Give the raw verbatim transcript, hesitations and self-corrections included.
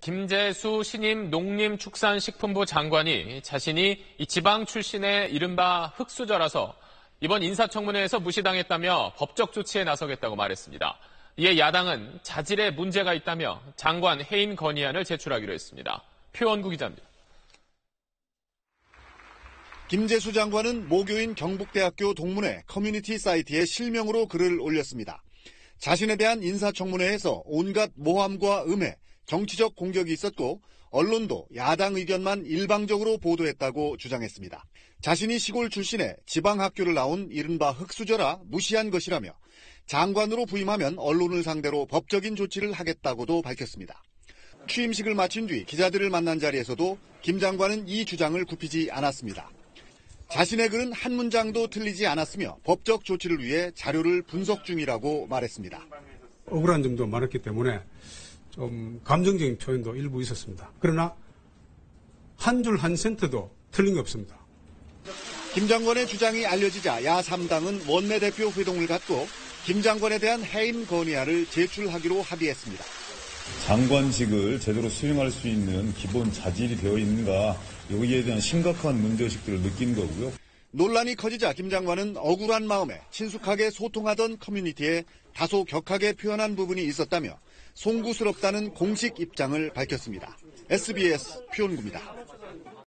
김재수 신임 농림축산식품부 장관이 자신이 이 지방 출신의 이른바 흑수저라서 이번 인사청문회에서 무시당했다며 법적 조치에 나서겠다고 말했습니다. 이에 야당은 자질에 문제가 있다며 장관 해임 건의안을 제출하기로 했습니다. 표원구 기자입니다. 김재수 장관은 모교인 경북대학교 동문회 커뮤니티 사이트에 실명으로 글을 올렸습니다. 자신에 대한 인사청문회에서 온갖 모함과 음해, 정치적 공격이 있었고 언론도 야당 의견만 일방적으로 보도했다고 주장했습니다. 자신이 시골 출신의 지방학교를 나온 이른바 흑수저라 무시한 것이라며 장관으로 부임하면 언론을 상대로 법적인 조치를 하겠다고도 밝혔습니다. 취임식을 마친 뒤 기자들을 만난 자리에서도 김 장관은 이 주장을 굽히지 않았습니다. 자신의 글은 한 문장도 틀리지 않았으며 법적 조치를 위해 자료를 분석 중이라고 말했습니다. 억울한 점도 많았기 때문에 좀 감정적인 표현도 일부 있었습니다. 그러나 한 줄 한 센트도 틀린 게 없습니다. 김 장관의 주장이 알려지자 야 삼 당은 원내대표 회동을 갖고 김 장관에 대한 해임 건의안을 제출하기로 합의했습니다. 장관직을 제대로 수행할 수 있는 기본 자질이 되어 있는가, 여기에 대한 심각한 문제의식들을 느낀 거고요. 논란이 커지자 김 장관은 억울한 마음에 친숙하게 소통하던 커뮤니티에 다소 격하게 표현한 부분이 있었다며 송구스럽다는 공식 입장을 밝혔습니다. 에스비에스 표원구입니다.